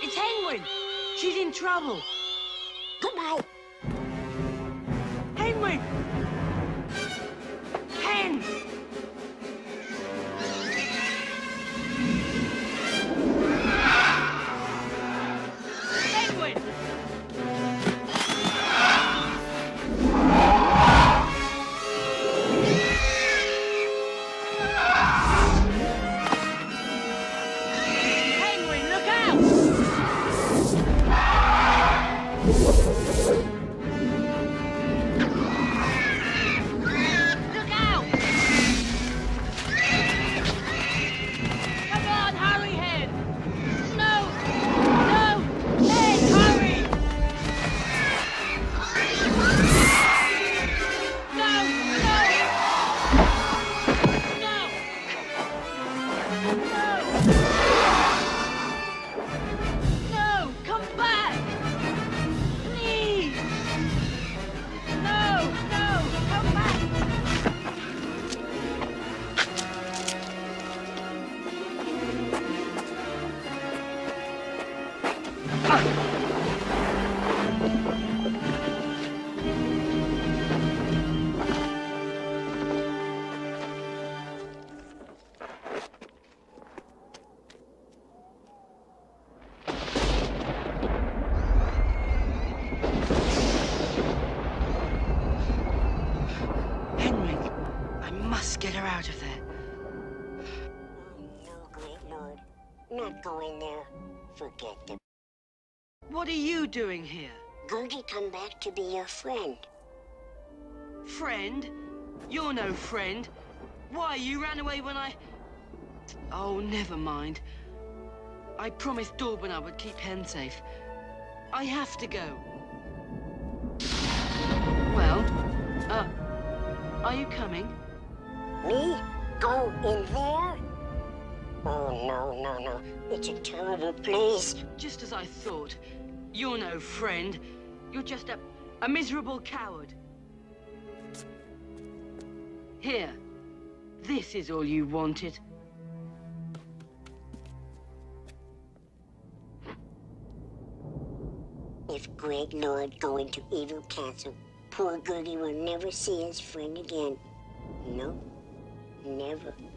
It's Henwin! She's in trouble! Goodbye! Henwin! Hen! Henwin! Henwin, look out! Look out! Come on, hurry, Hen! No! No! Hen, hurry! No! No! No! No! Come back! Please! No! No! Come back! Henry, I must get her out of there. No, great lord. Not going there. Forget them. What are you doing here? Going to come back to be your friend. Friend? You're no friend. Why, you ran away when I... Oh, never mind. I promised Dorban I would keep Hen safe. I have to go. Well, are you coming? Me? Go in there? Oh, no. It's a terrible place. Just as I thought. You're no friend. You're just a miserable coward. Here. This is all you wanted. If Great Lord go into Evil Castle, poor Gertie will never see his friend again. No, never.